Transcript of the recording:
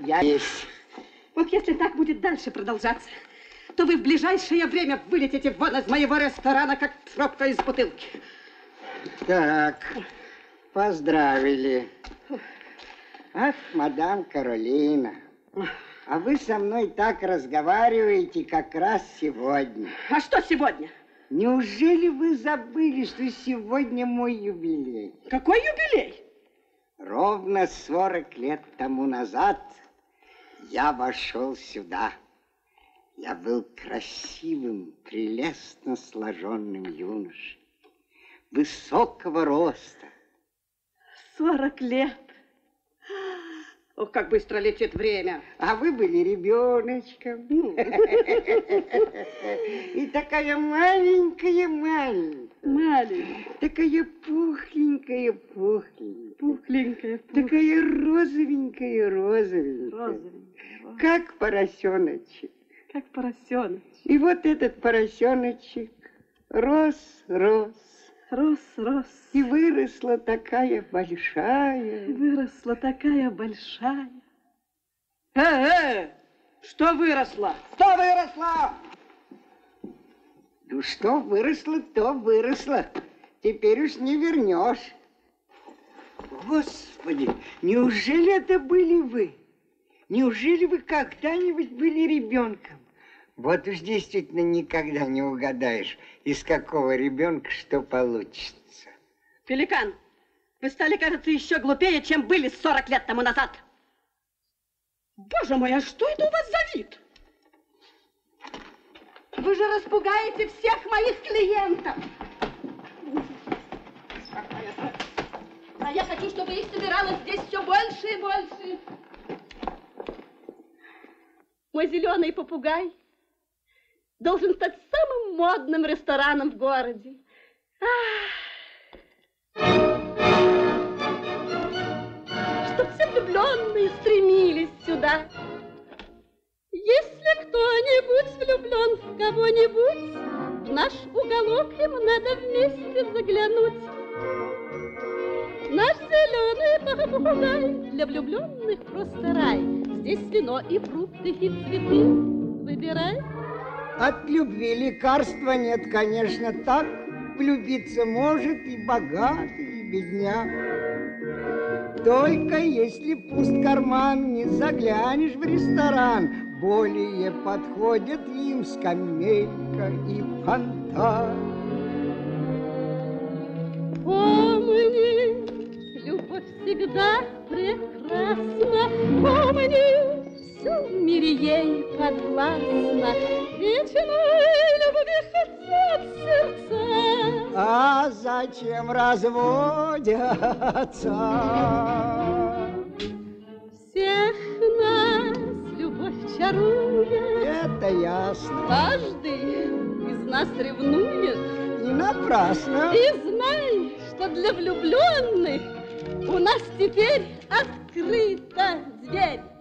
Я есть. Вот если так будет дальше продолжаться, то вы в ближайшее время вылетите вон из моего ресторана, как пробка из бутылки. Так, поздравили. Ах, мадам Каролина, а вы со мной так разговариваете как раз сегодня. А что сегодня? Неужели вы забыли, что сегодня мой юбилей? Какой юбилей? Ровно 40 лет тому назад я вошел сюда. Я был красивым, прелестно сложенным юношей, высокого роста. 40 лет. Ох, как быстро летит время. А вы были ребеночком. И такая маленькая. Такая пухленькая. Такая розовенькая. Как поросеночек. И вот этот поросеночек рос. И выросла такая большая. Что выросло? Ну что выросло, то выросло. Теперь уж не вернешь. Господи, неужели это были вы? Неужели вы когда-нибудь были ребенком? Вот уж действительно никогда не угадаешь, из какого ребенка что получится. Пеликан, вы стали, кажется, еще глупее, чем были 40 лет тому назад. Боже мой, а что это у вас за вид? Вы же распугаете всех моих клиентов. А я хочу, чтобы их собиралось здесь все больше и больше. Мой зеленый попугай должен стать самым модным рестораном в городе. Чтоб все влюбленные стремились сюда. Если кто-нибудь влюблен в кого-нибудь, в наш уголок им надо вместе заглянуть. Наш зеленый попугай для влюбленных просто рай. Здесь вино и фрукты, и цветы. Выбирай. От любви лекарства нет, конечно, так. Влюбиться может и богатый, и бедняк. Только если пуст карман, не заглянешь в ресторан. Более подходят им скамейка и фонтан. Помни, любовь всегда прекрасна. Помни, все в мире ей подвластно. Вечной любви хотят сердца. А зачем разводятся? Всех нас любовь чарует. Это ясно. Каждый из нас ревнует. И напрасно. И знай, что для влюбленных у нас теперь открыта дверь.